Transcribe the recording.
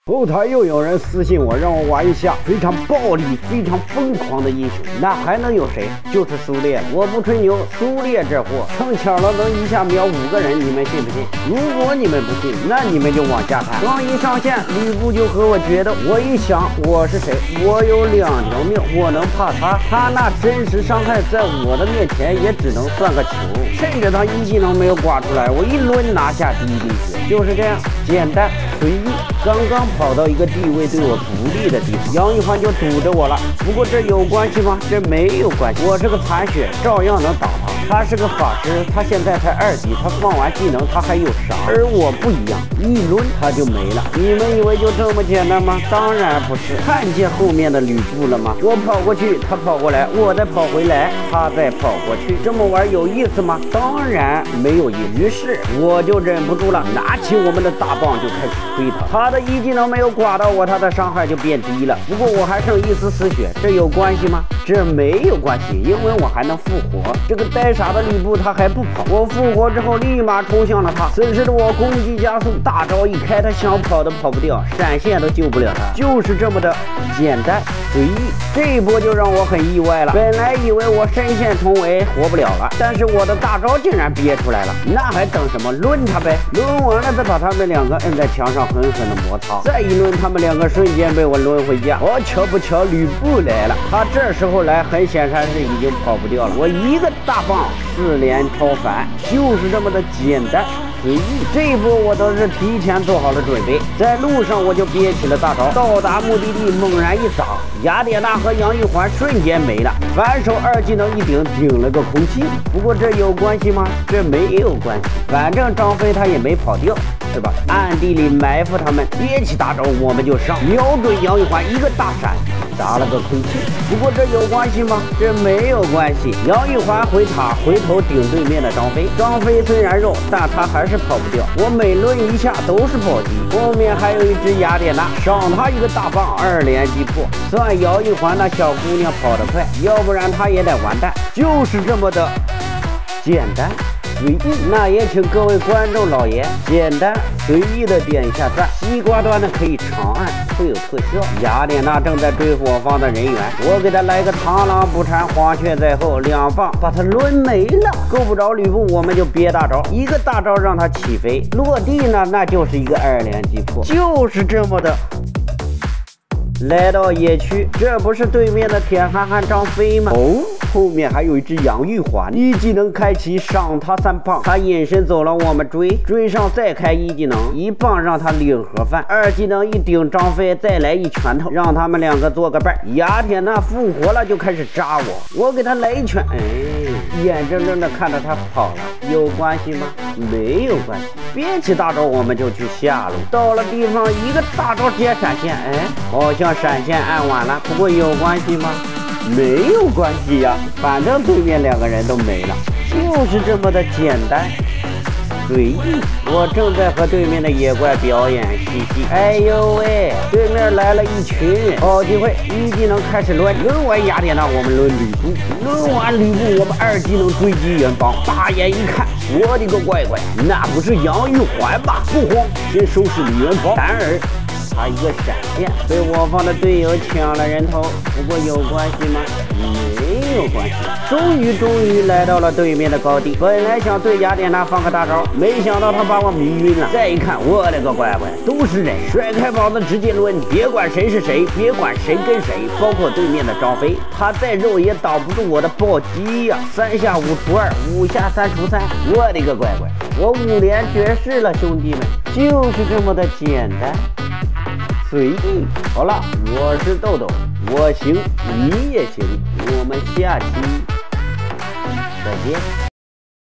后台又有人私信我，让我玩一下非常暴力、非常疯狂的英雄，那还能有谁？就是苏烈。我不吹牛，苏烈这货碰巧了能一下秒5个人，你们信不信？如果你们不信，那你们就往下看。刚一上线，吕布就和我决斗。我一想，我是谁？我有2条命，我能怕他？他那真实伤害在我的面前也只能算个球，甚至他一技能没有刮出来，我一抡拿下第一滴血，就是这样简单随意。刚刚跑到一个地位对我不利的地方，杨玉环就堵着我了。不过这有关系吗？这没有关系，我是个残血，照样能打他。他是个法师，他现在才2级，他放完技能他还有啥？而我不一样，一抡他就没了。你们以为就这么简单吗？当然不是。看见后面的吕布了吗？我跑过去，他跑过来，我再跑回来，他再跑过去，这么玩有意思吗？当然没有意思。于是我就忍不住了，拿起我们的大棒就开始推他。他的一技能没有刮到我，他的伤害就变低了。不过我还剩1丝丝血，这有关系吗？这没有关系，因为我还能复活。这个呆傻的吕布他还不跑，我复活之后立马冲向了他。此时的我攻击加速，大招一开，他想跑都跑不掉，闪现都救不了他，就是这么的简单随意。这一波就让我很意外了，本来以为我身陷重围活不了了，但是我的大招竟然憋出来了，那还等什么？抡他呗！抡完了再把他们2个摁在墙上狠狠的摩擦，再一抡，他们2个瞬间被我抡回家。巧不巧，吕布来了，他这时候来很显然是已经跑不掉了。我一个大棒4连超凡，就是这么的简单随意。这一波我都是提前做好了准备，在路上我就憋起了大招，到达目的地猛然一砸，雅典娜和杨玉环瞬间没了，反手2技能一顶了个空气。不过这有关系吗？这没有关系，反正张飞他也没跑掉，是吧？暗地里埋伏他们，憋起大招我们就上，瞄准杨玉环一个大闪，砸了个空气。不过这有关系吗？这没有关系。杨玉环回塔，回头顶对面的张飞。张飞虽然肉，但他还是跑不掉。我每抡一下都是暴击。后面还有一只雅典娜，赏他一个大棒，2连击破。算杨玉环那小姑娘跑得快，要不然她也得完蛋。就是这么的简单随意。那也请各位观众老爷简单随意的点一下赞，西瓜端的可以长按，会有特效。雅典娜正在追我方的人员，我给他来个螳螂捕蝉，黄雀在后，2棒把他抡没了。够不着吕布，我们就憋大招，一个大招让他起飞，落地呢那就是一个2连击破，就是这么的。来到野区，这不是对面的铁憨憨张飞吗？后面还有一只杨玉环，一技能开启，赏他3棒，他隐身走了，我们追上，再开一技能，1棒让他领盒饭，2技能一顶张飞，再来一拳头，让他们2个做个伴。雅典娜复活了，就开始扎我给他来一拳，眼睁睁的看着他跑了，有关系吗？没有关系。憋起大招我们就去下路，到了地方一个大招接闪现，好像闪现按晚了，不过有关系吗？没有关系呀，反正对面2个人都没了，就是这么的简单随意。我正在和对面的野怪表演嬉戏，哎呦喂，对面来了一群人，好机会，一技能开始抡完雅典娜，我们抡吕布，抡完吕布，我们2技能追击远方，大眼一看，我的个乖乖，那不是杨玉环吗？不慌，先收拾李元芳，然而他一个闪现被我方的队友抢了人头。不过有关系吗？没有关系。终于来到了对面的高地，本来想对雅典娜放个大招，没想到他把我迷晕了。再一看，我的个乖乖，都是人，甩开膀子直接抡，别管谁是谁，别管谁跟谁，包括对面的张飞，他再肉也挡不住我的暴击呀！3下5除2，5下3除3，我的个乖乖，我5连绝世了，兄弟们，就是这么的简单随意。好了，我是豆豆，我行你也行，我们下期再见。